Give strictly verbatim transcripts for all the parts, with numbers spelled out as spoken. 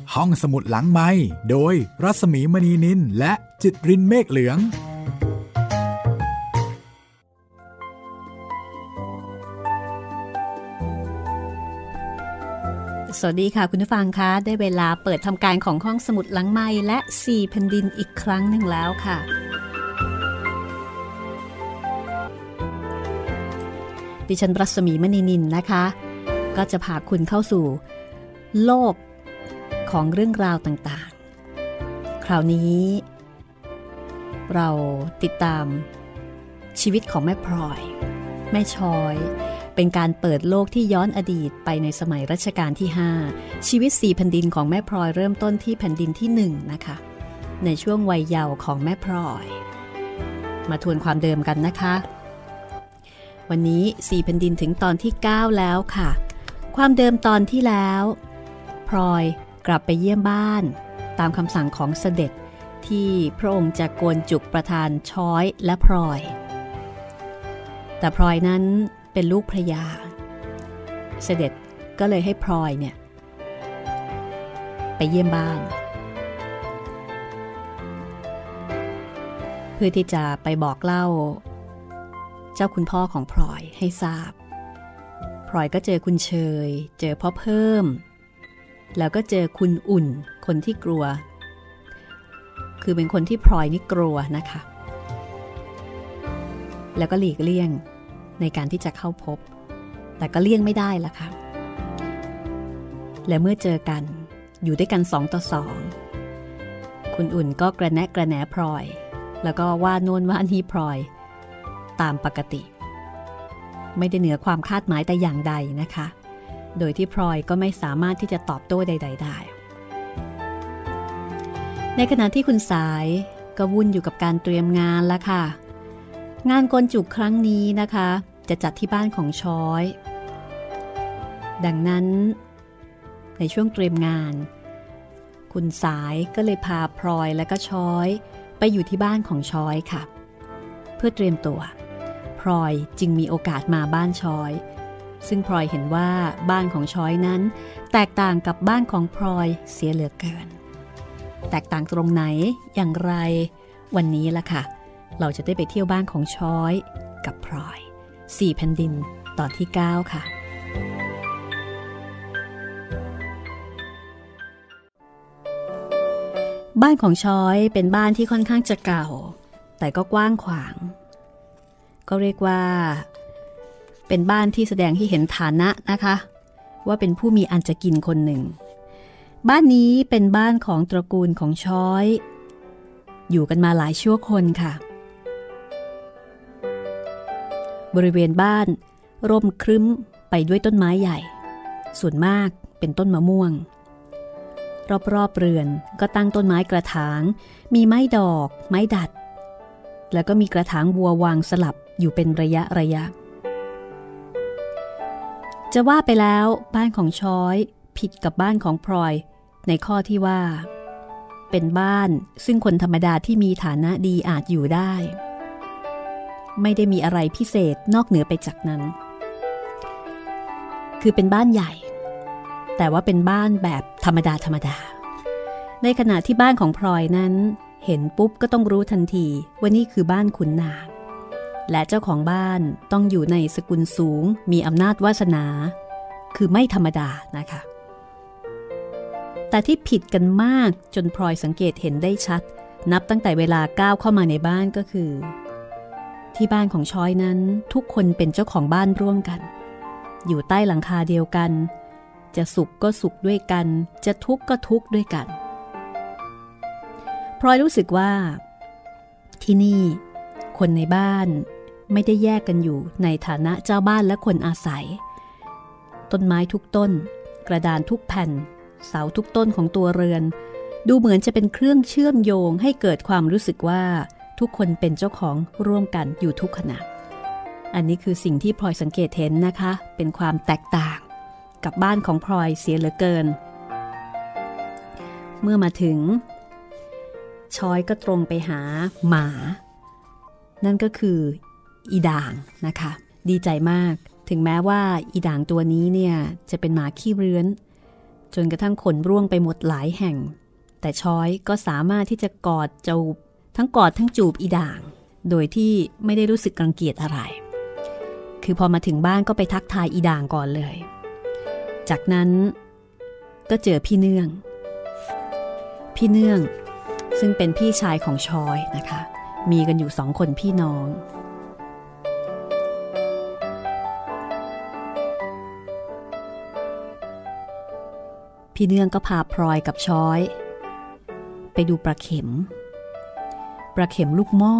ห้องสมุดหลังไมค์โดยรัศมีมณีนินและจิตรินเมฆเหลืองสวัสดีค่ะคุณผู้ฟังคะได้เวลาเปิดทำการของห้องสมุดหลังไมค์และสี่แผ่นดินอีกครั้งหนึ่งแล้วค่ะดิฉันรัศมีมณีนินนะคะก็จะพาคุณเข้าสู่โลกของเรื่องราวต่างๆคราวนี้เราติดตามชีวิตของแม่พลอยแม่ช้อยเป็นการเปิดโลกที่ย้อนอดีตไปในสมัยรัชกาลที่ห้าชีวิตสี่แผ่นดินของแม่พลอยเริ่มต้นที่แผ่นดินที่หนึ่งนะคะในช่วงวัยเยาว์ของแม่พลอยมาทวนความเดิมกันนะคะวันนี้สี่แผ่นดินถึงตอนที่เก้าแล้วค่ะความเดิมตอนที่แล้วพลอยกลับไปเยี่ยมบ้านตามคำสั่งของเสด็จที่พระองค์จะโกนจุกประทานช้อยและพลอยแต่พลอยนั้นเป็นลูกพระยาเสด็จก็เลยให้พลอยเนี่ยไปเยี่ยมบ้านเพื่อที่จะไปบอกเล่าเจ้าคุณพ่อของพลอยให้ทราบพลอยก็เจอคุณเชยเจอพ่อเพิ่มแล้วก็เจอคุณอุ่นคนที่กลัวคือเป็นคนที่พลอยนี่กลัวนะคะแล้วก็หลีกเลี่ยงในการที่จะเข้าพบแต่ก็เลี่ยงไม่ได้ล่ะค่ะและเมื่อเจอกันอยู่ด้วยกันสองต่อสองคุณอุ่นก็กระแนะกระแหนพลอยแล้วก็ว่าโน่นว่านี่พลอยตามปกติไม่ได้เหนือความคาดหมายแต่อย่างใดนะคะโดยที่พลอยก็ไม่สามารถที่จะตอบโต้ใดๆได้ในขณะที่คุณสายก็วุ่นอยู่กับการเตรียมงานละค่ะงานโกนจุกครั้งนี้นะคะจะจัดที่บ้านของช้อยดังนั้นในช่วงเตรียมงานคุณสายก็เลยพาพลอยและก็ช้อยไปอยู่ที่บ้านของช้อยค่ะเพื่อเตรียมตัวพลอยจึงมีโอกาสมาบ้านช้อยซึ่งพลอยเห็นว่าบ้านของช้อยนั้นแตกต่างกับบ้านของพลอยเสียเหลือเกินแตกต่างตรงไหนอย่างไรวันนี้ล่ะค่ะเราจะได้ไปเที่ยวบ้านของช้อยกับพลอยสี่แผ่นดินตอนที่เก้าค่ะบ้านของช้อยเป็นบ้านที่ค่อนข้างจะเก่าแต่ก็กว้างขวางก็เรียกว่าเป็นบ้านที่แสดงให้เห็นฐานะนะคะว่าเป็นผู้มีอันจะกินคนหนึ่งบ้านนี้เป็นบ้านของตระกูลของช้อยอยู่กันมาหลายชั่วคนค่ะบริเวณบ้านร่มครึ้มไปด้วยต้นไม้ใหญ่ส่วนมากเป็นต้นมะม่วงรอบๆเรือนก็ตั้งต้นไม้กระถางมีไม้ดอกไม้ดัดแล้วก็มีกระถางบัววางสลับอยู่เป็นระยะระยะจะว่าไปแล้วบ้านของช้อยผิดกับบ้านของพลอยในข้อที่ว่าเป็นบ้านซึ่งคนธรรมดาที่มีฐานะดีอาจอยู่ได้ไม่ได้มีอะไรพิเศษนอกเหนือไปจากนั้นคือเป็นบ้านใหญ่แต่ว่าเป็นบ้านแบบธรรมดาธรรมดาในขณะที่บ้านของพลอยนั้นเห็นปุ๊บก็ต้องรู้ทันทีว่านี่คือบ้านขุนนางและเจ้าของบ้านต้องอยู่ในสกุลสูงมีอำนาจวาสนาคือไม่ธรรมดานะคะแต่ที่ผิดกันมากจนพลอยสังเกตเห็นได้ชัดนับตั้งแต่เวลาก้าวเข้ามาในบ้านก็คือที่บ้านของช้อยนั้นทุกคนเป็นเจ้าของบ้านร่วมกันอยู่ใต้หลังคาเดียวกันจะสุขก็สุขด้วยกันจะทุกข์ก็ทุกข์ด้วยกันพลอยรู้สึกว่าที่นี่คนในบ้านไม่ได้แยกกันอยู่ในฐานะเจ้าบ้านและคนอาศัยต้นไม้ทุกต้นกระดานทุกแผ่นเสาทุกต้นของตัวเรือนดูเหมือนจะเป็นเครื่องเชื่อมโยงให้เกิดความรู้สึกว่าทุกคนเป็นเจ้าของร่วมกันอยู่ทุกขณะอันนี้คือสิ่งที่พลอยสังเกตเห็นนะคะเป็นความแตกต่างกับบ้านของพลอยเสียเหลือเกินเมื่อมาถึงช้อยก็ตรงไปหาหมานั่นก็คืออีด่างนะคะดีใจมากถึงแม้ว่าอีด่างตัวนี้เนี่ยจะเป็นหมาขี้เรื้อนจนกระทั่งขนร่วงไปหมดหลายแห่งแต่ช้อยก็สามารถที่จะกอดจูบทั้งกอดทั้งจูบอีด่างโดยที่ไม่ได้รู้สึกรังเกียจอะไรคือพอมาถึงบ้านก็ไปทักทายอีด่างก่อนเลยจากนั้นก็เจอพี่เนื่องพี่เนื่องซึ่งเป็นพี่ชายของช้อยนะคะมีกันอยู่สองคนพี่น้องพี่เนื่องก็พาพลอยกับช้อยไปดูปลาเข็มปลาเข็มลูกหม้อ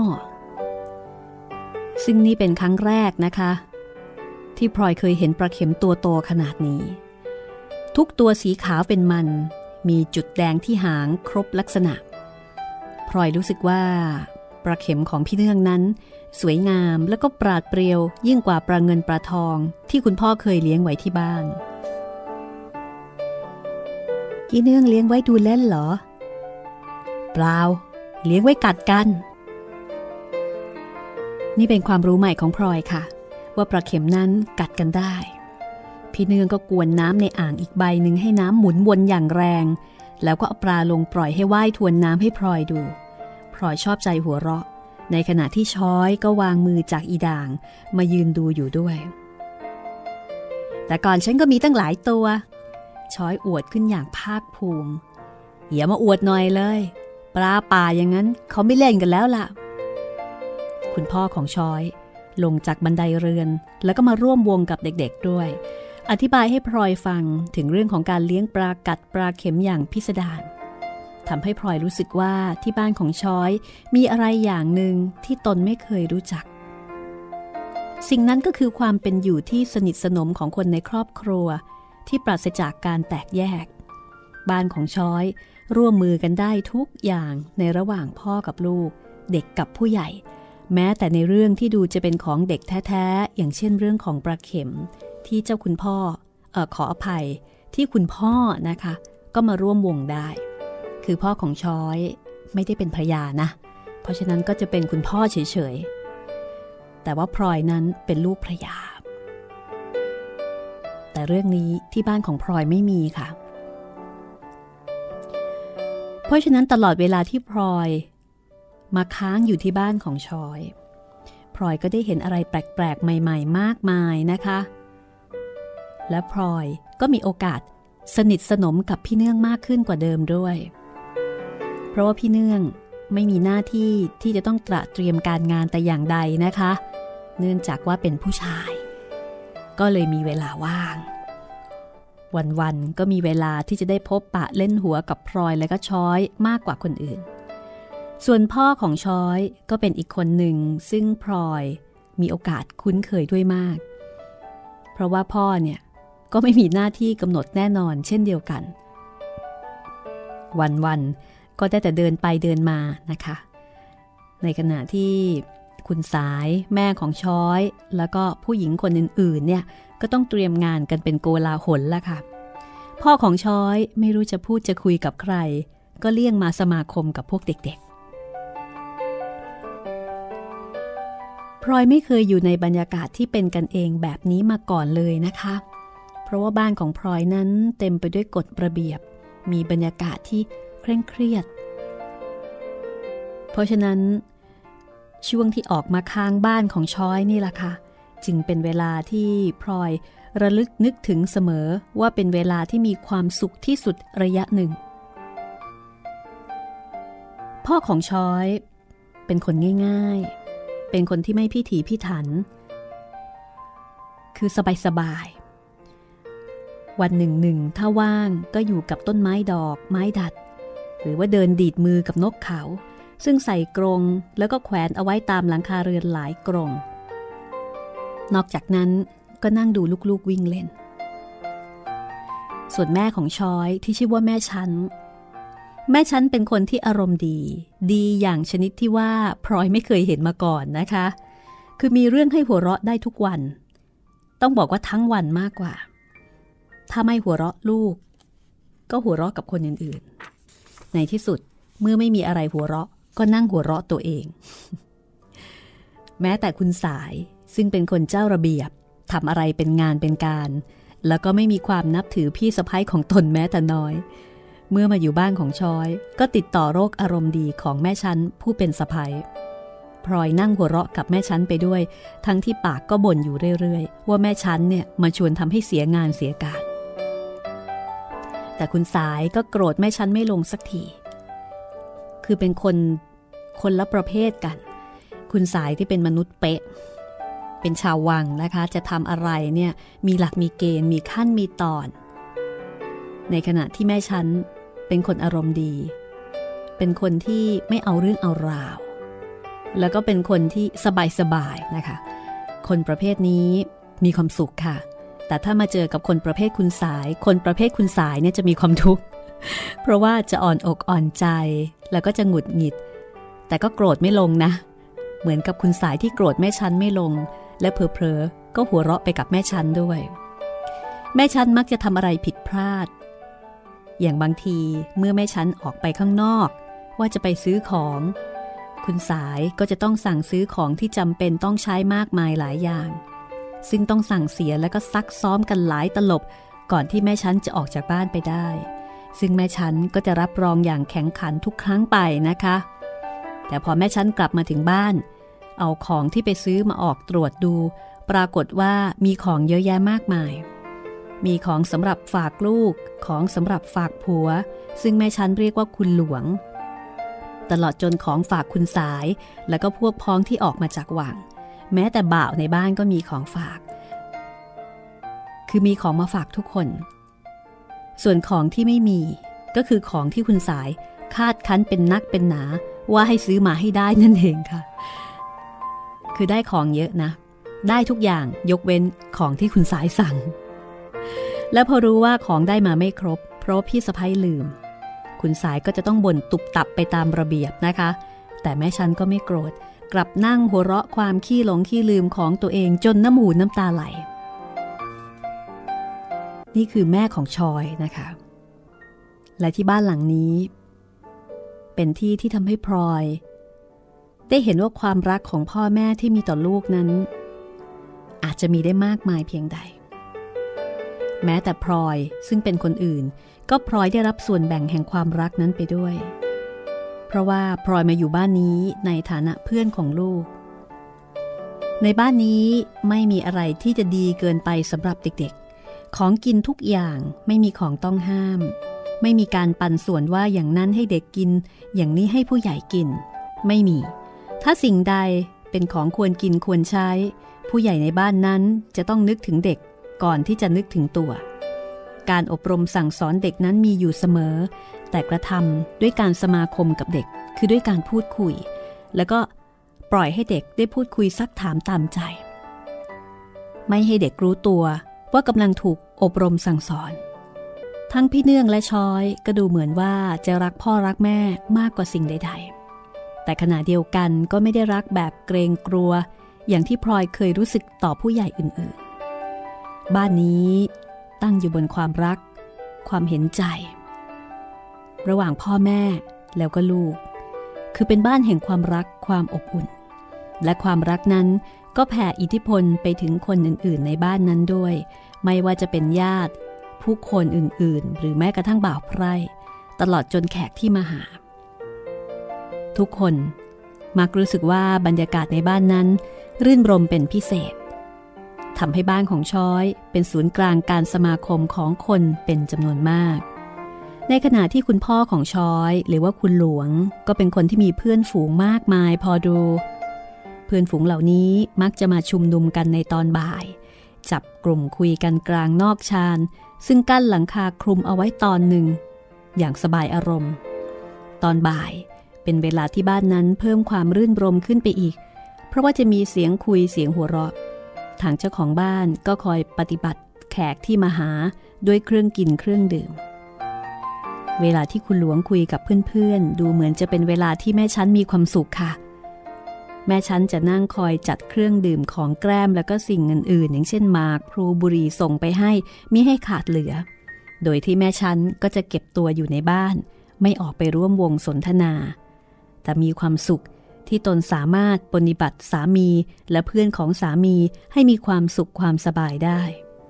ซึ่งนี่เป็นครั้งแรกนะคะที่พลอยเคยเห็นปลาเข็มตัวโตขนาดนี้ทุกตัวสีขาวเป็นมันมีจุดแดงที่หางครบลักษณะพลอยรู้สึกว่าปลาเข็มของพี่เนื่องนั้นสวยงามและก็ปราดเปรียวยิ่งกว่าปลาเงินปลาทองที่คุณพ่อเคยเลี้ยงไว้ที่บ้านพี่เนื่องเลี้ยงไว้ดูเล่นเหรอเปล่าเลี้ยงไว้กัดกันนี่เป็นความรู้ใหม่ของพลอยค่ะว่าปลาเข็มนั้นกัดกันได้พี่เนื่องก็กวนน้ำในอ่างอีกใบหนึ่งให้น้ำหมุนวนอย่างแรงแล้วก็เอาปลาลงปล่อยให้ว่ายทวนน้ำให้พลอยดูพลอยชอบใจหัวเราะในขณะที่ช้อยก็วางมือจากอีด่างมายืนดูอยู่ด้วยแต่ก่อนฉันก็มีตั้งหลายตัวช้อยอวดขึ้นอย่างภาคภูมิอย่ามาอวดหน่อยเลยปลาป่าอย่างนั้นเขาไม่เล่นกันแล้วล่ะคุณพ่อของช้อยลงจากบันไดเรือนแล้วก็มาร่วมวงกับเด็กๆด้วยอธิบายให้พลอยฟังถึงเรื่องของการเลี้ยงปลากัดปลาเข็มอย่างพิสดารทำให้พลอยรู้สึกว่าที่บ้านของช้อยมีอะไรอย่างหนึ่งที่ตนไม่เคยรู้จักสิ่งนั้นก็คือความเป็นอยู่ที่สนิทสนมของคนในครอบครัวที่ปราศจากการแตกแยกบ้านของช้อยร่วมมือกันได้ทุกอย่างในระหว่างพ่อกับลูกเด็กกับผู้ใหญ่แม้แต่ในเรื่องที่ดูจะเป็นของเด็กแท้ๆอย่างเช่นเรื่องของปลาเข็มที่เจ้าคุณพ่อเอ่อขออภัยที่คุณพ่อนะคะก็มาร่วมวงได้คือพ่อของช้อยไม่ได้เป็นภรรยานะเพราะฉะนั้นก็จะเป็นคุณพ่อเฉยๆแต่ว่าพลอยนั้นเป็นลูกภรรยาแต่เรื่องนี้ที่บ้านของพลอยไม่มีค่ะเพราะฉะนั้นตลอดเวลาที่พลอยมาค้างอยู่ที่บ้านของช้อยพลอยก็ได้เห็นอะไรแปลกๆใหม่ๆมากมายนะคะและพลอยก็มีโอกาสสนิทสนมกับพี่เนื่องมากขึ้นกว่าเดิมด้วยเพราะว่าพี่เนื่องไม่มีหน้าที่ที่จะต้องตระเตรียมการงานแต่อย่างใดนะคะเนื่องจากว่าเป็นผู้ชายก็เลยมีเวลาว่างวันๆก็มีเวลาที่จะได้พบปะเล่นหัวกับพลอยและก็ช้อยมากกว่าคนอื่นส่วนพ่อของช้อยก็เป็นอีกคนหนึ่งซึ่งพลอยมีโอกาสคุ้นเคยด้วยมากเพราะว่าพ่อเนี่ยก็ไม่มีหน้าที่กำหนดแน่นอนเช่นเดียวกันวันๆก็ได้แต่เดินไปเดินมานะคะในขณะที่คุณสายแม่ของช้อยแล้วก็ผู้หญิงคนอื่นๆเนี่ยก็ต้องเตรียมงานกันเป็นโกลาหลละค่ะพ่อของช้อยไม่รู้จะพูดจะคุยกับใครก็เลี่ยงมาสมาคมกับพวกเด็กๆพลอยไม่เคยอยู่ในบรรยากาศที่เป็นกันเองแบบนี้มาก่อนเลยนะคะเพราะว่าบ้านของพลอยนั้นเต็มไปด้วยกฎระเบียบมีบรรยากาศที่เคร่งเครียดเพราะฉะนั้นช่วงที่ออกมาค้างบ้านของช้อยนี่แหละค่ะจึงเป็นเวลาที่พลอยระลึกนึกถึงเสมอว่าเป็นเวลาที่มีความสุขที่สุดระยะหนึ่งพ่อของช้อยเป็นคนง่ายๆเป็นคนที่ไม่พิถีพิถันคือสบายๆวันหนึ่งหนึ่งถ้าว่างก็อยู่กับต้นไม้ดอกไม้ดัดหรือว่าเดินดีดมือกับนกเขาซึ่งใส่กรงแล้วก็แขวนเอาไว้ตามหลังคาเรือนหลายกรงนอกจากนั้นก็นั่งดูลูกๆวิ่งเล่นส่วนแม่ของช้อยที่ชื่อว่าแม่ชั้นแม่ชั้นเป็นคนที่อารมณ์ดีดีอย่างชนิดที่ว่าพลอยไม่เคยเห็นมาก่อนนะคะคือมีเรื่องให้หัวเราะได้ทุกวันต้องบอกว่าทั้งวันมากกว่าถ้าไม่หัวเราะลูกก็หัวเราะกับคนอื่นๆในที่สุดเมื่อไม่มีอะไรหัวเราะก็นั่งหัวเราะตัวเองแม้แต่คุณสายซึ่งเป็นคนเจ้าระเบียบทำอะไรเป็นงานเป็นการแล้วก็ไม่มีความนับถือพี่สะใภ้ของตนแม้แต่น้อยเมื่อมาอยู่บ้านของชอยก็ติดต่อโรคอารมณ์ดีของแม่ชั้นผู้เป็นสะใภ้พลอยนั่งหัวเราะกับแม่ชั้นไปด้วยทั้งที่ปากก็บ่นอยู่เรื่อยๆว่าแม่ชั้นเนี่ยมาชวนทำให้เสียงานเสียการแต่คุณสายก็โกรธแม่ชั้นไม่ลงสักทีคือเป็นคนคนละประเภทกันคุณสายที่เป็นมนุษย์เป๊ะเป็นชาววังนะคะจะทำอะไรเนี่ยมีหลักมีเกณฑ์มีขั้นมีตอนในขณะที่แม่ชั้นเป็นคนอารมณ์ดีเป็นคนที่ไม่เอาเรื่องเอาราวแล้วก็เป็นคนที่สบายๆนะคะคนประเภทนี้มีความสุขค่ะแต่ถ้ามาเจอกับคนประเภทคุณสายคนประเภทคุณสายเนี่ยจะมีความทุกข์เพราะว่าจะอ่อนอกอ่อนใจแล้วก็จะหงุดหงิดแต่ก็โกรธไม่ลงนะเหมือนกับคุณสายที่โกรธแม่ชั้นไม่ลงและเพลอๆก็หัวเราะไปกับแม่ชั้นด้วยแม่ชั้นมักจะทำอะไรผิดพลาดอย่างบางทีเมื่อแม่ชั้นออกไปข้างนอกว่าจะไปซื้อของคุณสายก็จะต้องสั่งซื้อของที่จำเป็นต้องใช้มากมายหลายอย่างซึ่งต้องสั่งเสียแล้วก็ซักซ้อมกันหลายตลบก่อนที่แม่ชั้นจะออกจากบ้านไปได้ซึ่งแม่ชั้นก็จะรับรองอย่างแข็งขันทุกครั้งไปนะคะแต่พอแม่ชั้นกลับมาถึงบ้านเอาของที่ไปซื้อมาออกตรวจดูปรากฏว่ามีของเยอะแยะมากมายมีของสำหรับฝากลูกของสำหรับฝากผัวซึ่งแม่ชั้นเรียกว่าคุณหลวงตลอดจนของฝากคุณสายแล้วก็พวกพ้องที่ออกมาจากวังแม้แต่บ่าวในบ้านก็มีของฝากคือมีของมาฝากทุกคนส่วนของที่ไม่มีก็คือของที่คุณสายคาดคั้นเป็นนักเป็นหนาว่าให้ซื้อมาให้ได้นั่นเองค่ะคือได้ของเยอะนะได้ทุกอย่างยกเว้นของที่คุณสายสั่งแล้วพอรู้ว่าของได้มาไม่ครบเพราะพี่สะใภ้ลืมคุณสายก็จะต้องบ่นตุบตับไปตามระเบียบนะคะแต่แม่ชั้นก็ไม่โกรธกลับนั่งหัวเราะความขี้หลงขี้ลืมของตัวเองจนน้ำหูน้ำตาไหลนี่คือแม่ของชอยนะคะและที่บ้านหลังนี้เป็นที่ที่ทำให้พลอยได้เห็นว่าความรักของพ่อแม่ที่มีต่อลูกนั้นอาจจะมีได้มากมายเพียงใดแม้แต่พลอยซึ่งเป็นคนอื่นก็พลอยได้รับส่วนแบ่งแห่งความรักนั้นไปด้วยเพราะว่าพลอยมาอยู่บ้านนี้ในฐานะเพื่อนของลูกในบ้านนี้ไม่มีอะไรที่จะดีเกินไปสำหรับเด็กๆของกินทุกอย่างไม่มีของต้องห้ามไม่มีการปันส่วนว่าอย่างนั้นให้เด็กกินอย่างนี้ให้ผู้ใหญ่กินไม่มีถ้าสิ่งใดเป็นของควรกินควรใช้ผู้ใหญ่ในบ้านนั้นจะต้องนึกถึงเด็กก่อนที่จะนึกถึงตัวการอบรมสั่งสอนเด็กนั้นมีอยู่เสมอแต่กระทำด้วยการสมาคมกับเด็กคือด้วยการพูดคุยแล้วก็ปล่อยให้เด็กได้พูดคุยซักถามตามใจไม่ให้เด็กรู้ตัวว่ากำลังถูกอบรมสั่งสอนทั้งพี่เนื่องและช้อยก็ดูเหมือนว่าจะรักพ่อรักแม่มากกว่าสิ่งใดๆแต่ขณะเดียวกันก็ไม่ได้รักแบบเกรงกลัวอย่างที่พลอยเคยรู้สึกต่อผู้ใหญ่อื่นๆบ้านนี้ตั้งอยู่บนความรักความเห็นใจระหว่างพ่อแม่แล้วก็ลูกคือเป็นบ้านแห่งความรักความอบอุ่นและความรักนั้นก็แผ่อิทธิพลไปถึงคนอื่นๆในบ้านนั้นด้วยไม่ว่าจะเป็นญาติผู้คนอื่นๆหรือแม้กระทั่งบ่าวไพร่ตลอดจนแขกที่มาหาทุกคนมักรู้สึกว่าบรรยากาศในบ้านนั้นรื่นรมเป็นพิเศษทำให้บ้านของช้อยเป็นศูนย์กลางการสมาคมของคนเป็นจำนวนมากในขณะที่คุณพ่อของช้อยหรือว่าคุณหลวงก็เป็นคนที่มีเพื่อนฝูงมากมายพอดูเพื่อนฝูงเหล่านี้มักจะมาชุมนุมกันในตอนบ่ายจับกลุ่มคุยกันกลางนอกชานซึ่งกั้นหลังคาคลุมเอาไว้ตอนหนึ่งอย่างสบายอารมณ์ตอนบ่ายเป็นเวลาที่บ้านนั้นเพิ่มความรื่นรมขึ้นไปอีกเพราะว่าจะมีเสียงคุยเสียงหัวเราะทางเจ้าของบ้านก็คอยปฏิบัติแขกที่มาหาด้วยเครื่องกินเครื่องดื่มเวลาที่คุณหลวงคุยกับเพื่อนๆดูเหมือนจะเป็นเวลาที่แม่ชั้นมีความสุขค่ะแม่ชั้นจะนั่งคอยจัดเครื่องดื่มของแกล้มแล้วก็สิ่งอื่นๆอย่างเช่นหมากพลูบุหรี่ส่งไปให้มิให้ขาดเหลือโดยที่แม่ชั้นก็จะเก็บตัวอยู่ในบ้านไม่ออกไปร่วมวงสนทนาแต่มีความสุขที่ตนสามารถปฏิบัติสามีและเพื่อนของสามีให้มีความสุขความสบายได้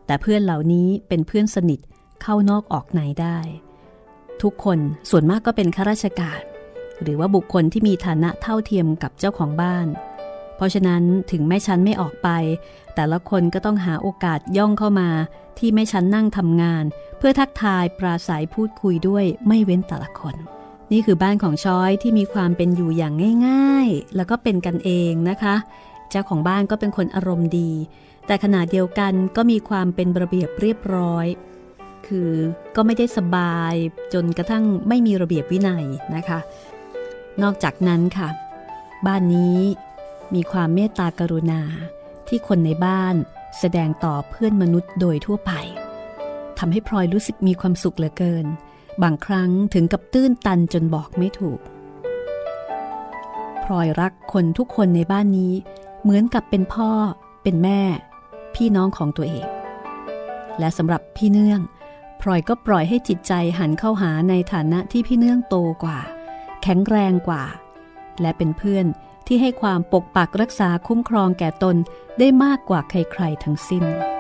แต่เพื่อนเหล่านี้เป็นเพื่อนสนิทเข้านอกออกในได้ทุกคนส่วนมากก็เป็นข้าราชการหรือว่าบุคคลที่มีฐานะเท่าเทียมกับเจ้าของบ้านเพราะฉะนั้นถึงแม่ชั้นไม่ออกไปแต่ละคนก็ต้องหาโอกาสย่องเข้ามาที่แม่ชั้นนั่งทำงานเพื่อทักทายปราศัยพูดคุยด้วยไม่เว้นแต่ละคนนี่คือบ้านของช้อยที่มีความเป็นอยู่อย่างง่ายๆแล้วก็เป็นกันเองนะคะเจ้าของบ้านก็เป็นคนอารมณ์ดีแต่ขณะเดียวกันก็มีความเป็นระเบียบเรียบร้อยคือก็ไม่ได้สบายจนกระทั่งไม่มีระเบียบวินัยนะคะนอกจากนั้นค่ะบ้านนี้มีความเมตตากรุณาที่คนในบ้านแสดงต่อเพื่อนมนุษย์โดยทั่วไปทำให้พลอยรู้สึกมีความสุขเหลือเกินบางครั้งถึงกับตื้นตันจนบอกไม่ถูกพลอยรักคนทุกคนในบ้านนี้เหมือนกับเป็นพ่อเป็นแม่พี่น้องของตัวเองและสำหรับพี่เนื่องพลอยก็ปล่อยให้จิตใจหันเข้าหาในฐานะที่พี่เนื่องโตกว่าแข็งแรงกว่าและเป็นเพื่อนที่ให้ความปกปักรักษาคุ้มครองแก่ตนได้มากกว่าใครๆทั้งสิ้น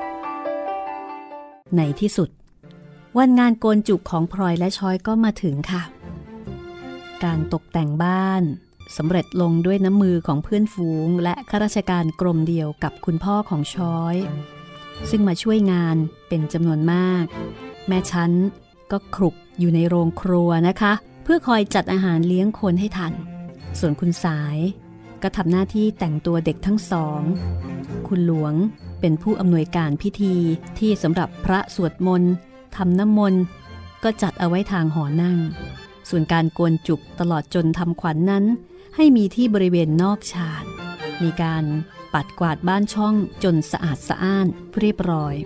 ในที่สุดวันงานโกนจุกของพลอยและช้อยก็มาถึงค่ะการตกแต่งบ้านสำเร็จลงด้วยน้ำมือของเพื่อนฝูงและข้าราชการกรมเดียวกับคุณพ่อของช้อยซึ่งมาช่วยงานเป็นจำนวนมากแม่ชั้นก็ครุกอยู่ในโรงครัวนะคะเพื่อคอยจัดอาหารเลี้ยงคนให้ทันส่วนคุณสายก็ทำหน้าที่แต่งตัวเด็กทั้งสองคุณหลวงเป็นผู้อำนวยการพิธีที่สำหรับพระสวดมนต์ทำน้ำมนต์ก็จัดเอาไว้ทางหอนั่งส่วนการโกนจุกตลอดจนทำขวัญ น, นั้นให้มีที่บริเวณนอกชานมีการปัดกวาดบ้านช่องจนสะอาดสะอ้านเรียบร้อย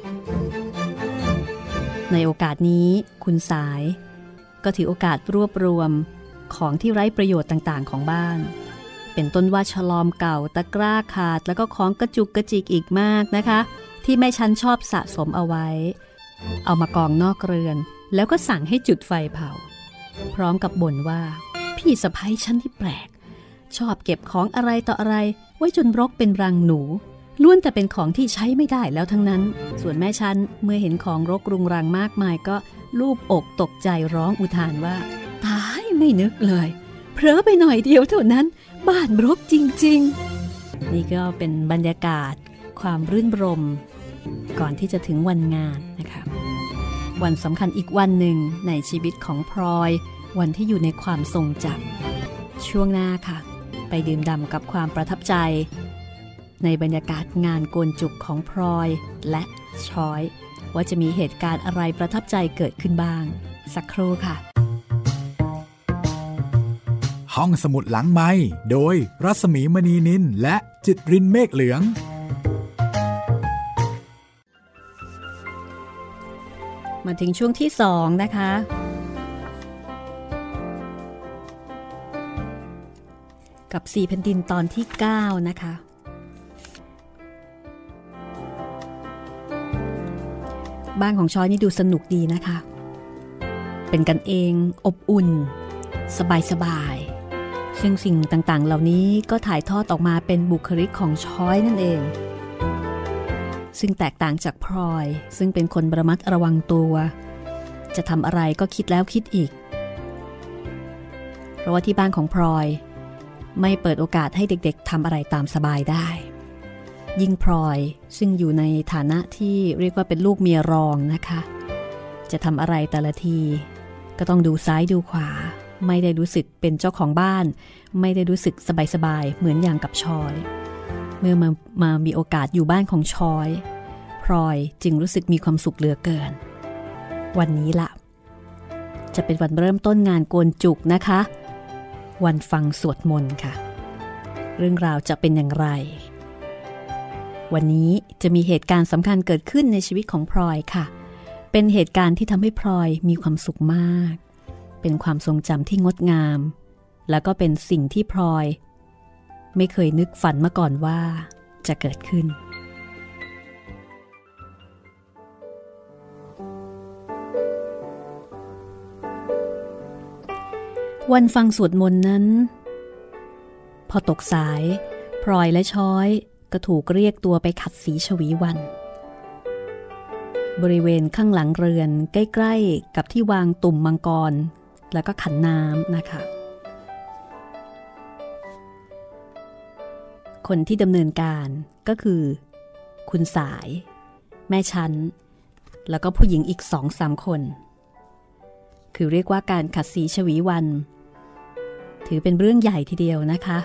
ในโอกาสนี้คุณสายก็ถือโอกาสรวบรวมของที่ไร้ประโยชน์ต่างๆของบ้านเป็นต้นว่าฉลอมเก่าตะกร้าขาดแล้วก็ของกระจุกกระจิกอีกมากนะคะที่แม่ชั้นชอบสะสมเอาไว้เอามากองนอกเรือนแล้วก็สั่งให้จุดไฟเผาพร้อมกับบ่นว่าพี่สะใภ้ฉันที่แปลกชอบเก็บของอะไรต่ออะไรไว้จนรกเป็นรังหนูล้วนแต่เป็นของที่ใช้ไม่ได้แล้วทั้งนั้นส่วนแม่ชั้นเมื่อเห็นของรกรุงรังมากมายก็ลูบอกตกใจร้องอุทานว่าตายไม่นึกเลยเผลอไปหน่อยเดียวเท่านั้นบ้านรกจริงๆนี่ก็เป็นบรรยากาศความรื่นรมก่อนที่จะถึงวันงานนะคะวันสำคัญอีกวันหนึ่งในชีวิตของพลอยวันที่อยู่ในความทรงจำช่วงหน้าค่ะไปดื่มด่ำกับความประทับใจในบรรยากาศงานโกนจุกของพลอยและช้อยว่าจะมีเหตุการณ์อะไรประทับใจเกิดขึ้นบ้างสักครู่ค่ะห้องสมุดหลังไมค์โดยรัศมีมณีนินและจิตรินเมฆเหลืองมาถึงช่วงที่สองนะคะกับสี่แผ่นดินตอนที่เก้านะคะบ้านของช้อยนี่ดูสนุกดีนะคะเป็นกันเองอบอุ่นสบายๆซึ่งสิ่งต่างๆเหล่านี้ก็ถ่ายทอดออกมาเป็นบุคลิกของช้อยนั่นเองซึ่งแตกต่างจากพลอยซึ่งเป็นคนระมัดระวังตัวจะทำอะไรก็คิดแล้วคิดอีกเพราะว่าที่บ้านของพลอยไม่เปิดโอกาสให้เด็กๆทำอะไรตามสบายได้ยิ่งพลอยซึ่งอยู่ในฐานะที่เรียกว่าเป็นลูกเมียรองนะคะจะทำอะไรแต่ละทีก็ต้องดูซ้ายดูขวาไม่ได้รู้สึกเป็นเจ้าของบ้านไม่ได้รู้สึกสบายๆเหมือนอย่างกับชอยเมื่อมามามีโอกาสอยู่บ้านของชอยพลอยจึงรู้สึกมีความสุขเหลือเกินวันนี้ล่ะจะเป็นวันเริ่มต้นงานโกนจุกนะคะวันฟังสวดมนต์ค่ะเรื่องราวจะเป็นอย่างไรวันนี้จะมีเหตุการณ์สำคัญเกิดขึ้นในชีวิตของพลอยค่ะเป็นเหตุการณ์ที่ทำให้พลอยมีความสุขมากเป็นความทรงจำที่งดงามแล้วก็เป็นสิ่งที่พลอยไม่เคยนึกฝันมาก่อนว่าจะเกิดขึ้นวันฟังสวดมนต์นั้นพอตกสายพลอยและช้อยก็ถูกเรียกตัวไปขัดสีชวีวันบริเวณข้างหลังเรือนใกล้ๆกับที่วางตุ่มมังกรแล้วก็ขันน้ำนะคะคนที่ดำเนินการก็คือคุณสายแม่ชั้นแล้วก็ผู้หญิงอีกสองสามคนคือเรียกว่าการขัดสีชวีวันถือเป็นเรื่องใหญ่ทีเดียวนะคะ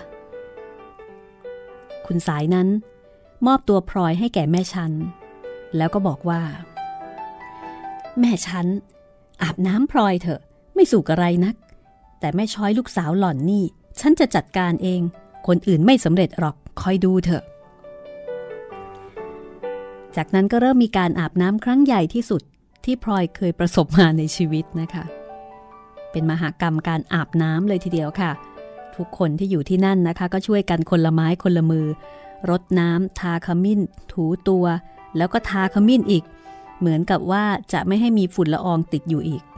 คุณสายนั้นมอบตัวพลอยให้แก่แม่ชั้นแล้วก็บอกว่าแม่ชั้นอาบน้ำพลอยเถอะไม่สุกอะไรนักแต่แม่ช้อยลูกสาวหล่อนนี่ฉันจะจัดการเองคนอื่นไม่สำเร็จหรอกคอยดูเถอะจากนั้นก็เริ่มมีการอาบน้ำครั้งใหญ่ที่สุดที่พลอยเคยประสบมาในชีวิตนะคะเป็นมหากรรมการอาบน้ำเลยทีเดียวค่ะทุกคนที่อยู่ที่นั่นนะคะก็ช่วยกันคนละไม้คนละมือรดน้ำทาขมิ้นถูตัวแล้วก็ทาขมิ้นอีกเหมือนกับว่าจะไม่ให้มีฝุ่นละอองติดอยู่อีก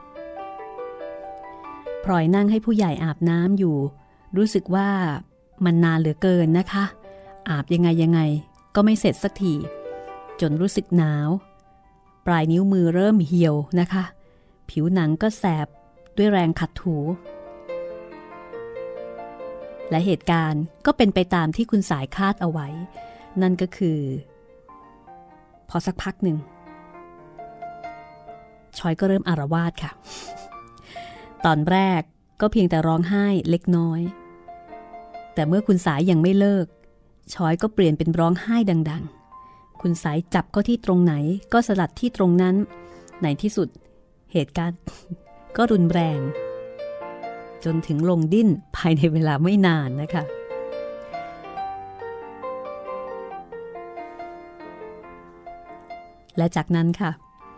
พลอยนั่งให้ผู้ใหญ่อาบน้ำอยู่รู้สึกว่ามันนานเหลือเกินนะคะอาบยังไงยังไงก็ไม่เสร็จสักทีจนรู้สึกหนาวปลายนิ้วมือเริ่มเหี่ยวนะคะผิวหนังก็แสบด้วยแรงขัดถูและเหตุการณ์ก็เป็นไปตามที่คุณสายคาดเอาไว้นั่นก็คือพอสักพักหนึ่งชอยก็เริ่มอาละวาดค่ะตอนแรกก็เพียงแต่ร้องไห้เล็กน้อยแต่เมื่อคุณสายยังไม่เลิกชอยก็เปลี่ยนเป็นร้องไห้ดังๆคุณสายจับก็ที่ตรงไหนก็สลัดที่ตรงนั้นในที่สุดเหตุการณ์ก็รุนแรงจนถึงลงดิ้นภายในเวลาไม่นานนะคะและจากนั้นค่ะ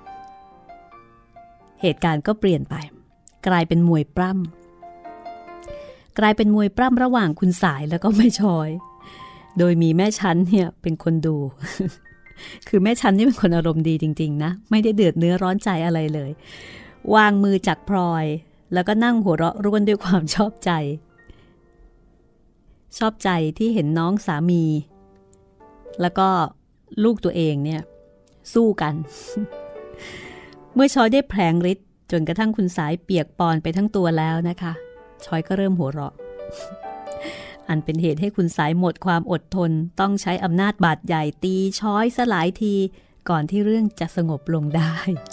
เหตุการณ์ก็เปลี่ยนไปกลายเป็นมวยปล้ำกลายเป็นมวยปล้ำระหว่างคุณสายแล้วก็แม่ชอยโดยมีแม่ชั้นเนี่ยเป็นคนดู คือแม่ชั้นนี่เป็นคนอารมณ์ดีจริงๆนะไม่ได้เดือดเนื้อร้อนใจอะไรเลยวางมือจากพลอยแล้วก็นั่งหัวเราะร่วนด้วยความชอบใจชอบใจที่เห็นน้องสามีแล้วก็ลูกตัวเองเนี่ยสู้กัน เมื่อชอยได้แผลงฤทธิ์จนกระทั่งคุณสายเปียกปอนไปทั้งตัวแล้วนะคะชอยก็เริ่มหัวเราะ อันเป็นเหตุให้คุณสายหมดความอดทนต้องใช้อำนาจบาดใหญ่ตีช้อยสลายทีก่อนที่เรื่องจะสงบลงได้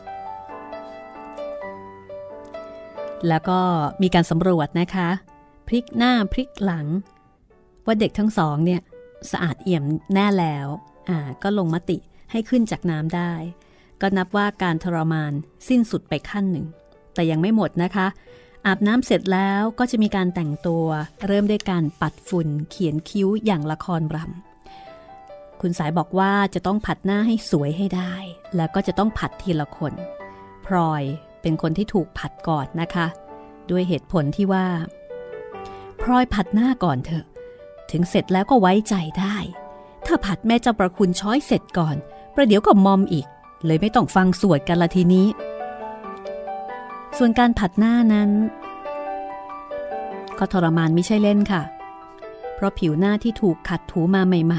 แล้วก็มีการสำรวจนะคะพลิกหน้าพลิกหลังว่าเด็กทั้งสองเนี่ยสะอาดเอี่ยมแน่แล้วอ่าก็ลงมติให้ขึ้นจากน้ำได้ก็นับว่าการทรมานสิ้นสุดไปขั้นหนึ่งแต่ยังไม่หมดนะคะอาบน้ำเสร็จแล้วก็จะมีการแต่งตัวเริ่มด้วยการปัดฝุ่นเขียนคิ้วอย่างละครรำคุณสายบอกว่าจะต้องผัดหน้าให้สวยให้ได้แล้วก็จะต้องผัดทีละคนพลอยเป็นคนที่ถูกผัดก่อนนะคะด้วยเหตุผลที่ว่าพลอยผัดหน้าก่อนเถอะถึงเสร็จแล้วก็ไว้ใจได้ถ้าผัดแม่เจ้าประคุณช้อยเสร็จก่อนประเดี๋ยวก็มอมอีกเลยไม่ต้องฟังสวดกันละทีนี้ส่วนการผัดหน้านั้นก็ทรมานไม่ใช่เล่นค่ะเพราะผิวหน้าที่ถูกขัดถูมาใหม่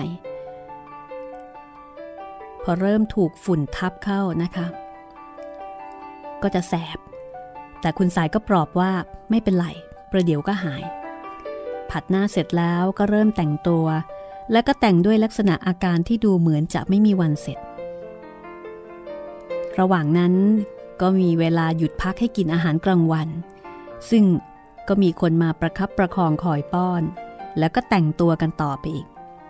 ๆพอเริ่มถูกฝุ่นทับเข้านะคะก็จะแสบแต่คุณสายก็ปลอบว่าไม่เป็นไรประเดี๋ยวก็หายผัดหน้าเสร็จแล้วก็เริ่มแต่งตัวและก็แต่งด้วยลักษณะอาการที่ดูเหมือนจะไม่มีวันเสร็จระหว่างนั้นก็มีเวลาหยุดพักให้กินอาหารกลางวันซึ่งก็มีคนมาประคับประคองคอยป้อนแล้วก็แต่งตัวกันต่อไปอีก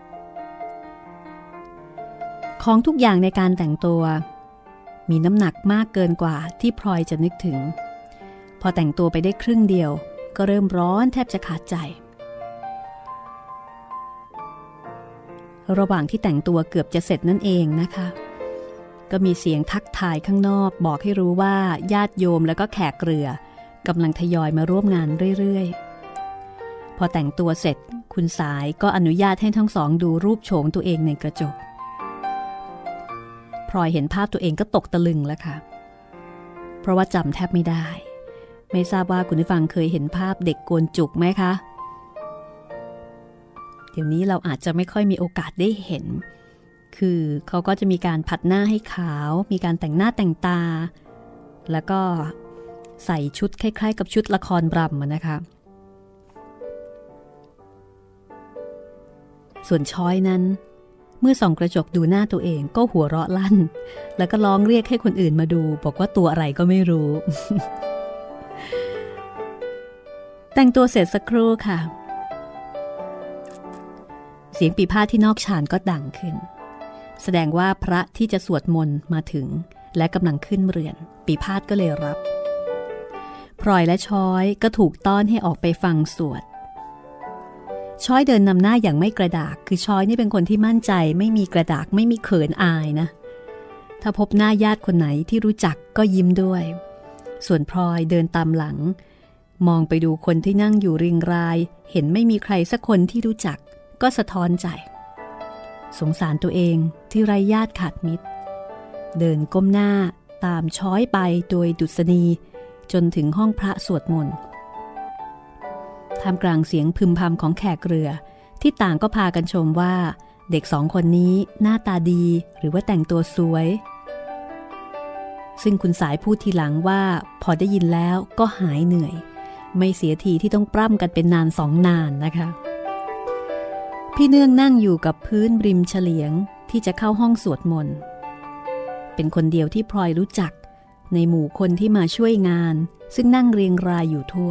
ของทุกอย่างในการแต่งตัวมีน้ำหนักมากเกินกว่าที่พลอยจะนึกถึงพอแต่งตัวไปได้ครึ่งเดียวก็เริ่มร้อนแทบจะขาดใจระหว่างที่แต่งตัวเกือบจะเสร็จนั่นเองนะคะก็มีเสียงทักทายข้างนอกบอกให้รู้ว่าญาติโยมแล้วก็แขกเรือกำลังทยอยมาร่วมงานเรื่อยๆพอแต่งตัวเสร็จคุณสายก็อนุญาตให้ทั้งสองดูรูปโฉมตัวเองในกระจกพลอยเห็นภาพตัวเองก็ตกตะลึงแล้วค่ะเพราะว่าจำแทบไม่ได้ไม่ทราบว่าคุณผู้ฟังเคยเห็นภาพเด็กโกนจุกไหมคะเดี๋ยวนี้เราอาจจะไม่ค่อยมีโอกาสได้เห็นคือเขาก็จะมีการผัดหน้าให้ขาวมีการแต่งหน้าแต่งตาแล้วก็ใส่ชุดคล้ายๆกับชุดละครรำนะคะส่วนช้อยนั้นเมื่อส่องกระจกดูหน้าตัวเองก็หัวเราะลั่นแล้วก็ร้องเรียกให้คนอื่นมาดูบอกว่าตัวอะไรก็ไม่รู้ แต่งตัวเสร็จสักครู่ค่ะเสียงปีพาทย์ที่นอกฌานก็ดังขึ้นแสดงว่าพระที่จะสวดมนต์มาถึงและกำลังขึ้นเรือนปีพาทย์ก็เลยรับพลอยและช้อยก็ถูกต้อนให้ออกไปฟังสวดช้อยเดินนำหน้าอย่างไม่กระดากคือช้อยนี่เป็นคนที่มั่นใจไม่มีกระดากไม่มีเขินอายนะถ้าพบหน้าญาติคนไหนที่รู้จักก็ยิ้มด้วยส่วนพลอยเดินตามหลังมองไปดูคนที่นั่งอยู่ริงรายเห็นไม่มีใครสักคนที่รู้จักก็สะท้อนใจสงสารตัวเองที่ไร้ญาติขาดมิตรเดินก้มหน้าตามช้อยไปโดยดุษณีจนถึงห้องพระสวดมนต์ท่ามกลางเสียงพึมพำของแขกเรือที่ต่างก็พากันชมว่าเด็กสองคนนี้หน้าตาดีหรือว่าแต่งตัวสวยซึ่งคุณสายพูดทีหลังว่าพอได้ยินแล้วก็หายเหนื่อยไม่เสียทีที่ต้องปล้ำกันเป็นนานสองนานนะคะพี่เนื่องนั่งอยู่กับพื้นริมเฉลียงที่จะเข้าห้องสวดมนต์เป็นคนเดียวที่พลอยรู้จักในหมู่คนที่มาช่วยงานซึ่งนั่งเรียงรายอยู่ทั่ว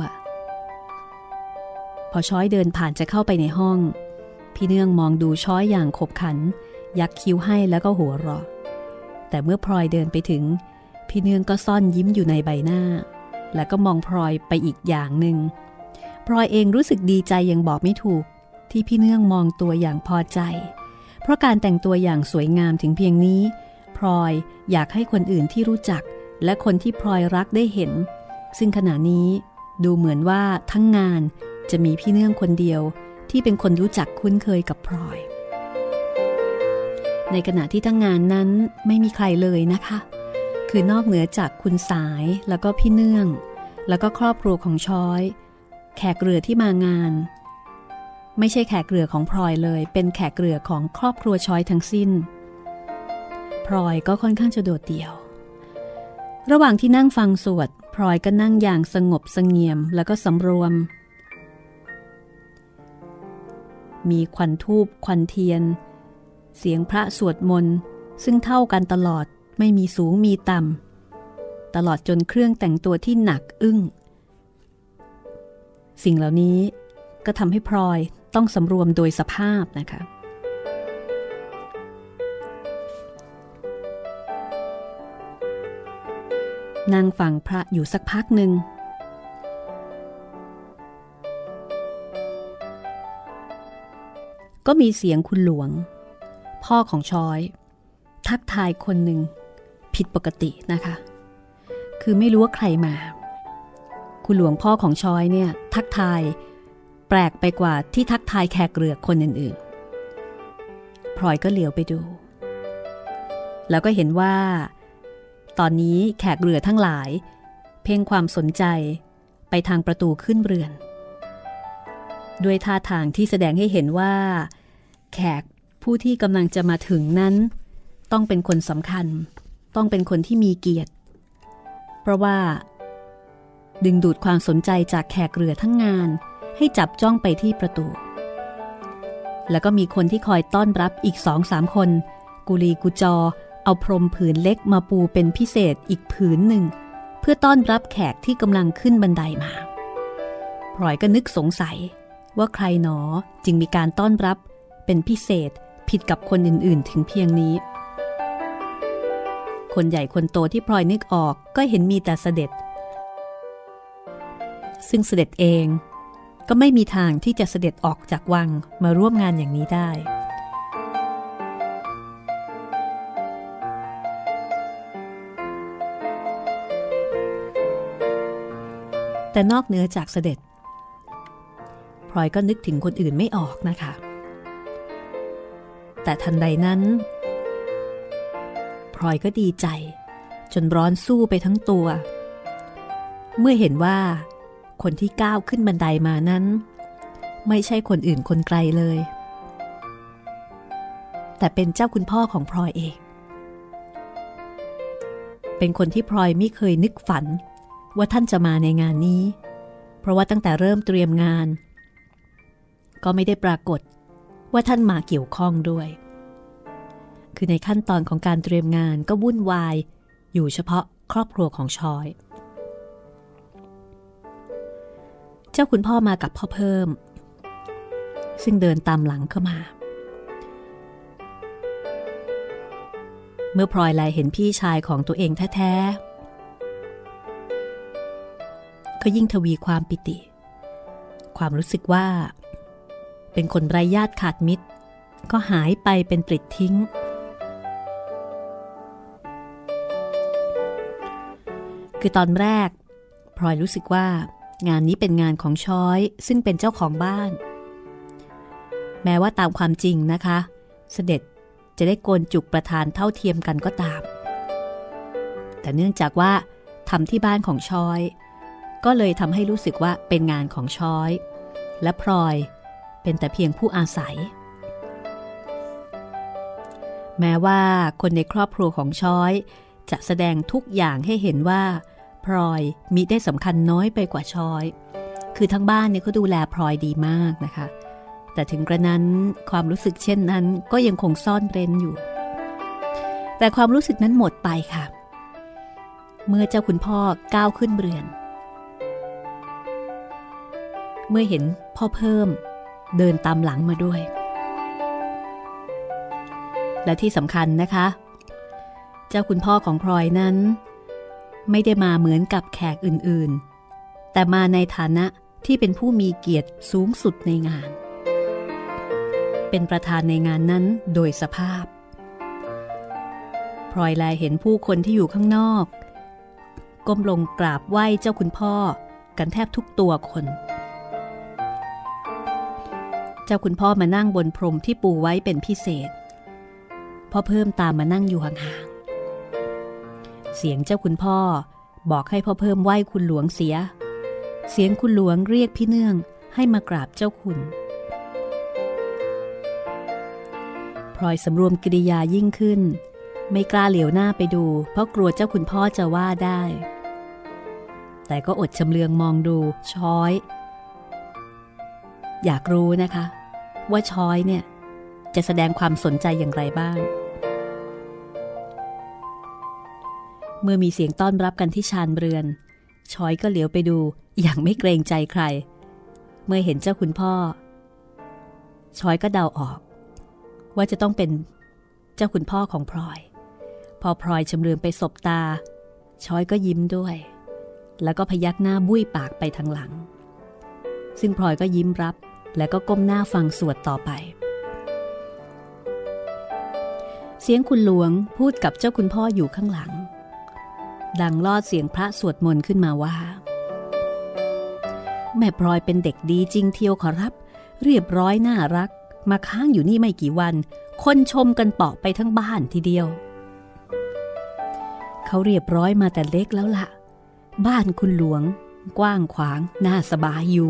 พอช้อยเดินผ่านจะเข้าไปในห้องพี่เนื่องมองดูช้อยอย่างขบขันยักคิ้วให้แล้วก็หัวเราะแต่เมื่อพลอยเดินไปถึงพี่เนื่องก็ซ่อนยิ้มอยู่ในใบหน้าแล้วก็มองพลอยไปอีกอย่างหนึ่งพลอยเองรู้สึกดีใจยังบอกไม่ถูกที่พี่เนื่องมองตัวอย่างพอใจเพราะการแต่งตัวอย่างสวยงามถึงเพียงนี้พลอยอยากให้คนอื่นที่รู้จักและคนที่พลอยรักได้เห็นซึ่งขณะนี้ดูเหมือนว่าทั้งงานจะมีพี่เนื่องคนเดียวที่เป็นคนรู้จักคุ้นเคยกับพลอยในขณะที่ทั้งงานนั้นไม่มีใครเลยนะคะคือนอกเหนือจากคุณสายแล้วก็พี่เนื่องแล้วก็ครอบครัวของช้อยแขกเรือที่มางานไม่ใช่แขกเรือของพลอยเลยเป็นแขกเรือของครอบครัวช้อยทั้งสิ้นพลอยก็ค่อนข้างจะโดดเดี่ยวระหว่างที่นั่งฟังสวดพลอยก็นั่งอย่างสงบเสงี่ยมแล้วก็สำรวมมีควันธูปควันเทียนเสียงพระสวดมนต์ซึ่งเท่ากันตลอดไม่มีสูงมีต่ำตลอดจนเครื่องแต่งตัวที่หนักอึ้งสิ่งเหล่านี้ก็ทำให้พลอยต้องสำรวมโดยสภาพนะคะนั่งฟังพระอยู่สักพักหนึ่งก็มีเสียงคุณหลวงพ่อของช้อยทักทายคนหนึ่งผิดปกตินะคะคือไม่รู้ว่าใครมาคุณหลวงพ่อของช้อยเนี่ยทักทายแปลกไปกว่าที่ทักทายแขกเรือคนอื่นๆพลอยก็เหลียวไปดูแล้วก็เห็นว่าตอนนี้แขกเรือทั้งหลายเพ่งความสนใจไปทางประตูขึ้นเรือนด้วยท่าทางที่แสดงให้เห็นว่าแขกผู้ที่กำลังจะมาถึงนั้นต้องเป็นคนสำคัญต้องเป็นคนที่มีเกียรติเพราะว่าดึงดูดความสนใจจากแขกเรือทั้งงานให้จับจ้องไปที่ประตูแล้วก็มีคนที่คอยต้อนรับอีก สองสาม คนกุลีกุจอเอาพรมผืนเล็กมาปูเป็นพิเศษอีกผืนหนึ่งเพื่อต้อนรับแขกที่กำลังขึ้นบันไดมาพลอยก็นึกสงสัยว่าใครหนอจึงมีการต้อนรับเป็นพิเศษผิดกับคนอื่นๆถึงเพียงนี้คนใหญ่คนโตที่พลอยนึกออกก็เห็นมีแต่เสด็จซึ่งเสด็จเองก็ไม่มีทางที่จะเสด็จออกจากวังมาร่วมงานอย่างนี้ได้แต่นอกเหนือจากเสด็จพลอยก็นึกถึงคนอื่นไม่ออกนะคะแต่ทันใดนั้นพลอยก็ดีใจจนร้อนสู้ไปทั้งตัวเมื่อเห็นว่าคนที่ก้าวขึ้นบันไดมานั้นไม่ใช่คนอื่นคนไกลเลยแต่แต่เป็นเจ้าคุณพ่อของพลอยเองเป็นคนที่พลอยไม่เคยนึกฝันว่าท่านจะมาในงานนี้เพราะว่าตั้งแต่เริ่มเตรียมงานก็ไม่ได้ปรากฏว่าท่านมาเกี่ยวข้องด้วยคือในขั้นตอนของการเตรียมงานก็วุ่นวายอยู่เฉพาะครอบครัวของชอยเจ้าคุณพ่อมากับพ่อเพิ่มซึ่งเดินตามหลังเข้ามาเมื่อพลอยไลเห็นพี่ชายของตัวเองแท้ๆก็ยิ่งทวีความปิติความรู้สึกว่าเป็นคนไร้ญาติขาดมิตรก็หายไปเป็นปลิดทิ้งคือตอนแรกพลอยรู้สึกว่างานนี้เป็นงานของช้อยซึ่งเป็นเจ้าของบ้านแม้ว่าตามความจริงนะคะเสด็จจะได้โกนจุกประธานเท่าเทียมกันก็ตามแต่เนื่องจากว่าทำที่บ้านของช้อยก็เลยทำให้รู้สึกว่าเป็นงานของช้อยและพลอยเป็นแต่เพียงผู้อาศัยแม้ว่าคนในครอบครัวของช้อยจะแสดงทุกอย่างให้เห็นว่าพลอยมีได้สำคัญน้อยไปกว่าช้อยคือทั้งบ้านเนี่ยเขาดูแลพลอยดีมากนะคะแต่ถึงกระนั้นความรู้สึกเช่นนั้นก็ยังคงซ่อนเร้นอยู่แต่ความรู้สึกนั้นหมดไปค่ะเมื่อเจ้าคุณพ่อก้าวขึ้นเรือนเมื่อเห็นพ่อเพิ่มเดินตามหลังมาด้วยและที่สำคัญนะคะเจ้าคุณพ่อของพลอยนั้นไม่ได้มาเหมือนกับแขกอื่นๆแต่มาในฐานะที่เป็นผู้มีเกียรติสูงสุดในงานเป็นประธานในงานนั้นโดยสภาพพลอยแลเห็นผู้คนที่อยู่ข้างนอกก้มลงกราบไหว้เจ้าคุณพ่อกันแทบทุกตัวคนเจ้าคุณพ่อมานั่งบนพรมที่ปูไว้เป็นพิเศษพ่อเพิ่มตามมานั่งอยู่ห่างๆเสียงเจ้าคุณพ่อบอกให้พ่อเพิ่มไหว้คุณหลวงเสียเสียงคุณหลวงเรียกพี่เนื่องให้มากราบเจ้าคุณพลอยสำรวมกิริยายิ่งขึ้นไม่กล้าเหลียวหน้าไปดูเพราะกลัวเจ้าคุณพ่อจะว่าได้แต่ก็อดชำเลืองมองดูช้อยอยากรู้นะคะว่าช้อยเนี่ยจะแสดงความสนใจอย่างไรบ้างเมื่อมีเสียงต้อนรับกันที่ชานเรือนช้อยก็เหลียวไปดูอย่างไม่เกรงใจใครเมื่อเห็นเจ้าคุณพ่อช้อยก็เดาออกว่าจะต้องเป็นเจ้าคุณพ่อของพลอยพอพลอยชำเลืองไปสบตาช้อยก็ยิ้มด้วยแล้วก็พยักหน้าบุ้ยปากไปทางหลังซึ่งพลอยก็ยิ้มรับแล้วก็ก้มหน้าฟังสวดต่อไปเสียงคุณหลวงพูดกับเจ้าคุณพ่ออยู่ข้างหลังดังลอดเสียงพระสวดมนต์ขึ้นมาว่าแม่พลอยเป็นเด็กดีจริงเที่ยวขอรับเรียบร้อยน่ารักมาค้างอยู่นี่ไม่กี่วันคนชมกันเปาะไปทั้งบ้านทีเดียวเขาเรียบร้อยมาแต่เล็กแล้วล่ะบ้านคุณหลวงกว้างขวางน่าสบายอยู่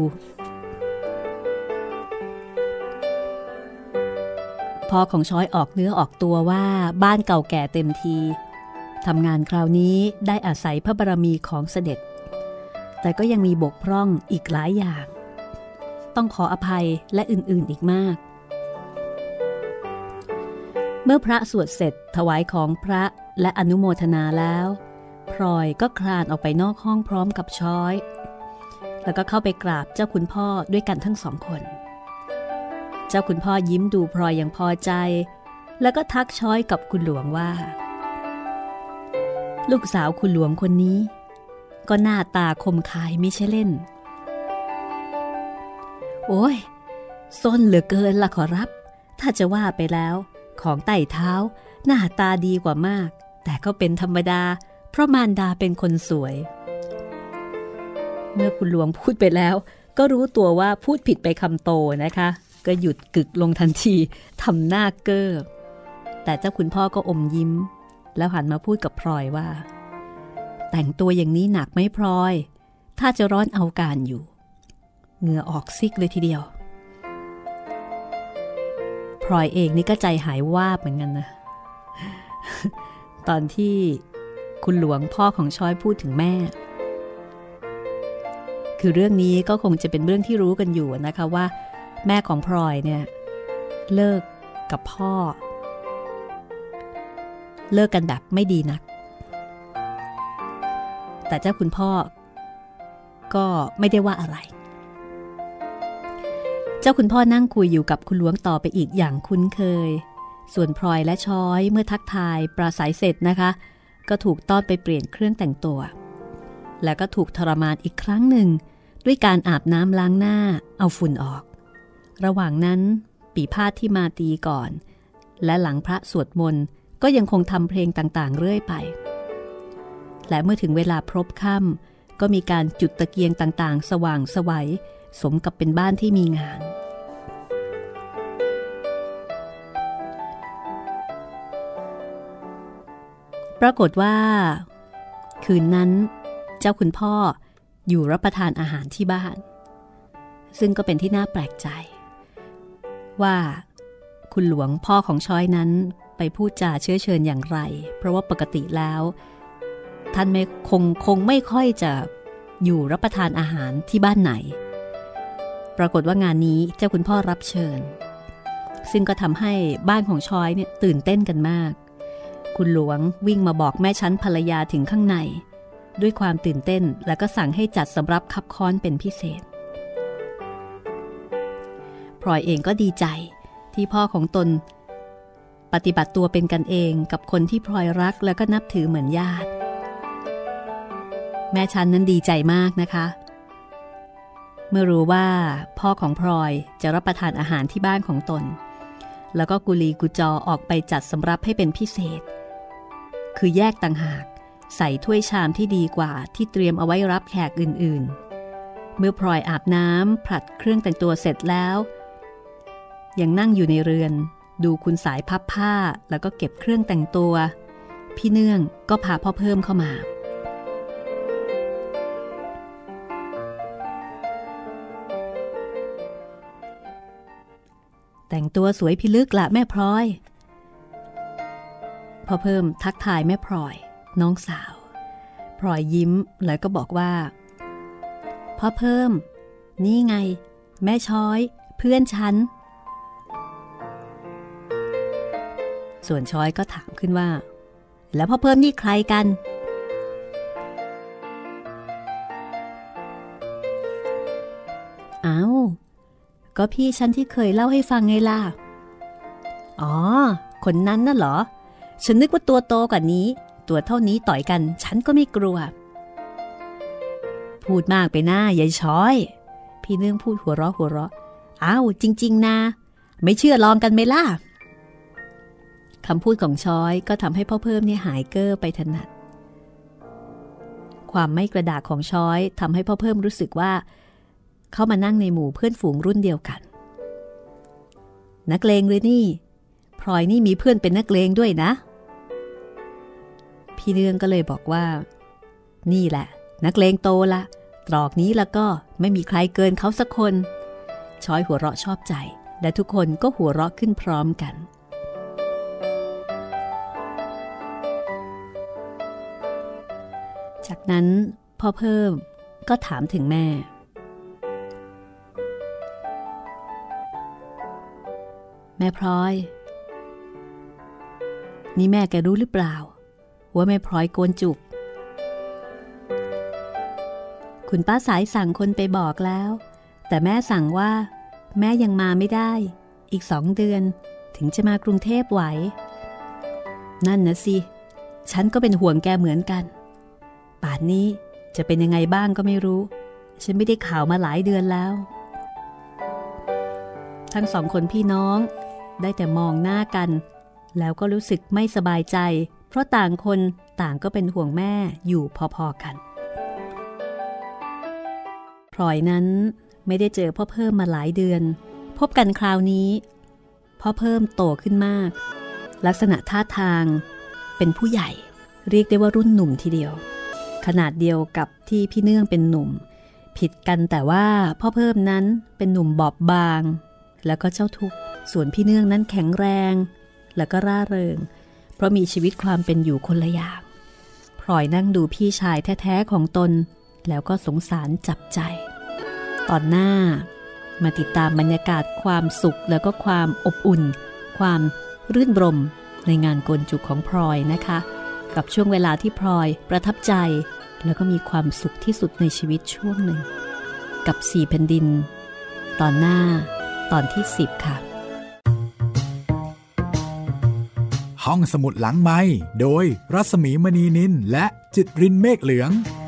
พ่อของช้อยออกเนื้อออกตัวว่าบ้านเก่าแก่เต็มทีทำงานคราวนี้ได้อาศัยพระบารมีของเสด็จแต่ก็ยังมีบกพร่องอีกหลายอย่างต้องขออภัยและอื่นๆอีกมากเมื่อพระสวดเสร็จถวายของพระและอนุโมทนาแล้วพลอยก็คลานออกไปนอกห้องพร้อมกับช้อยแล้วก็เข้าไปกราบเจ้าคุณพ่อด้วยกันทั้งสองคนเจ้าคุณพ่อยิ้มดูพลอยอย่างพอใจแล้วก็ทักช้อยกับคุณหลวงว่าลูกสาวคุณหลวงคนนี้ก็หน้าตาคมคายไม่ใช่เล่นโอ้ยส้นเหลือเกินล่ะขอรับถ้าจะว่าไปแล้วของไต่เท้าหน้าตาดีกว่ามากแต่ก็เป็นธรรมดาเพราะมารดาเป็นคนสวยเมื่อคุณหลวงพูดไปแล้วก็รู้ตัวว่าพูดผิดไปคำโตนะคะก็หยุดกึกลงทันทีทำหน้าเก้อแต่เจ้าคุณพ่อก็อมยิ้มแล้วหันมาพูดกับพลอยว่าแต่งตัวอย่างนี้หนักไหมพลอยถ้าจะร้อนเอาการอยู่เหงื่อออกซิกเลยทีเดียวพลอยเองนี่ก็ใจหายวาบเหมือนกันนะ ตอนที่คุณหลวงพ่อของช้อยพูดถึงแม่คือเรื่องนี้ก็คงจะเป็นเรื่องที่รู้กันอยู่นะคะว่าแม่ของพลอยเนี่ยเลิกกับพ่อเลิกกันแบบไม่ดีนักแต่เจ้าคุณพ่อก็ไม่ได้ว่าอะไรเจ้าคุณพ่อนั่งคุยอยู่กับคุณหลวงต่อไปอีกอย่างคุ้นเคยส่วนพลอยและช้อยเมื่อทักทายปราศัยเสร็จนะคะก็ถูกต้อนไปเปลี่ยนเครื่องแต่งตัวแล้วก็ถูกทรมานอีกครั้งหนึ่งด้วยการอาบน้ำล้างหน้าเอาฝุ่นออกระหว่างนั้นปีพาทที่มาตีก่อนและหลังพระสวดมนต์ก็ยังคงทำเพลงต่างๆเรื่อยไปและเมื่อถึงเวลาพรบค่ำก็มีการจุดตะเกียงต่างๆสว่างไสวสมกับเป็นบ้านที่มีงานปรากฏว่าคืนนั้นเจ้าคุณพ่ออยู่รับประทานอาหารที่บ้านซึ่งก็เป็นที่น่าแปลกใจว่าคุณหลวงพ่อของช้อยนั้นไปพูดจาเชื้อเชิญอย่างไรเพราะว่าปกติแล้วท่านไม่คงคงไม่ค่อยจะอยู่รับประทานอาหารที่บ้านไหนปรากฏว่างานนี้เจ้าคุณพ่อรับเชิญซึ่งก็ทำให้บ้านของช้อยเนี่ยตื่นเต้นกันมากคุณหลวงวิ่งมาบอกแม่ชั้นภรรยาถึงข้างในด้วยความตื่นเต้นแล้วก็สั่งให้จัดสำรับคับค้อนเป็นพิเศษพลอยเองก็ดีใจที่พ่อของตนปฏิบัติตัวเป็นกันเองกับคนที่พลอยรักแล้วก็นับถือเหมือนญาติแม่ชั้นนั้นดีใจมากนะคะเมื่อรู้ว่าพ่อของพลอยจะรับประทานอาหารที่บ้านของตนแล้วก็กุลีกุจอออกไปจัดสำรับให้เป็นพิเศษคือแยกต่างหากใส่ถ้วยชามที่ดีกว่าที่เตรียมเอาไว้รับแขกอื่นๆเมื่อพลอยอาบน้ำผลัดเครื่องแต่งตัวเสร็จแล้วยังนั่งอยู่ในเรือนดูคุณสายพับผ้าแล้วก็เก็บเครื่องแต่งตัวพี่เนื่องก็พาพ่อเพิ่มเข้ามาแต่งตัวสวยพิลึกละแม่พลอยพ่อเพิ่มทักทายแม่พลอยน้องสาวพลอยยิ้มแล้วก็บอกว่าพ่อเพิ่มนี่ไงแม่ช้อยเพื่อนฉันส่วนช้อยก็ถามขึ้นว่าแล้วพ่อเพิ่มนี่ใครกันอ้าวก็พี่ฉันที่เคยเล่าให้ฟังไงล่ะอ๋อคนนั้นน่ะเหรอฉันนึกว่าตัวโตกว่านี้ตัวเท่านี้ต่อยกันฉันก็ไม่กลัวพูดมากไปหน้ายายช้อยพี่เนื่องพูดหัวเราะหัวเราะอ้าวจริงๆนะไม่เชื่อลองกันไหมล่ะคำพูดของช้อยก็ทำให้พ่อเพิ่มเนี่ยหายเก้อไปถนัดความไม่กระดากของช้อยทำให้พ่อเพิ่มรู้สึกว่าเข้ามานั่งในหมู่เพื่อนฝูงรุ่นเดียวกันนักเลงเลยนี่พลอยนี่มีเพื่อนเป็นนักเลงด้วยนะพี่เนื่องก็เลยบอกว่านี่แหละนักเลงโตละตรอกนี้แล้วก็ไม่มีใครเกินเขาสักคนช้อยหัวเราะชอบใจและทุกคนก็หัวเราะขึ้นพร้อมกันจากนั้นพ่อเพิ่มก็ถามถึงแม่แม่พลอยนี่แม่แกรู้หรือเปล่าว่าแม่พลอยโกนจุกคุณป้าสายสั่งคนไปบอกแล้วแต่แม่สั่งว่าแม่ยังมาไม่ได้อีกสองเดือนถึงจะมากรุงเทพไหวนั่นนะสิฉันก็เป็นห่วงแกเหมือนกันป่านนี้จะเป็นยังไงบ้างก็ไม่รู้ฉันไม่ได้ข่าวมาหลายเดือนแล้วทั้งสองคนพี่น้องได้แต่มองหน้ากันแล้วก็รู้สึกไม่สบายใจเพราะต่างคนต่างก็เป็นห่วงแม่อยู่พอๆกันพลอยนั้นไม่ได้เจอพ่อเพิ่มมาหลายเดือนพบกันคราวนี้พ่อเพิ่มโตขึ้นมากลักษณะท่าทางเป็นผู้ใหญ่เรียกได้ว่ารุ่นหนุ่มทีเดียวขนาดเดียวกับที่พี่เนื่องเป็นหนุ่มผิดกันแต่ว่าพ่อเพิ่มนั้นเป็นหนุ่มบอบบางแล้วก็เจ้าทุกข์ส่วนพี่เนื่องนั้นแข็งแรงและก็ร่าเริงเพราะมีชีวิตความเป็นอยู่คนละอย่างพลอยนั่งดูพี่ชายแท้ๆของตนแล้วก็สงสารจับใจตอนหน้ามาติดตามบรรยากาศความสุขแล้วก็ความอบอุ่นความรื่นรมในงานโกนจุกของพลอยนะคะกับช่วงเวลาที่พลอยประทับใจแล้วก็มีความสุขที่สุดในชีวิตช่วงหนึ่งกับสี่แผ่นดินตอนหน้าตอนที่สิบค่ะห้องสมุดหลังไมค์โดยรัศมีมณีนินและจิตรินเมฆเหลือง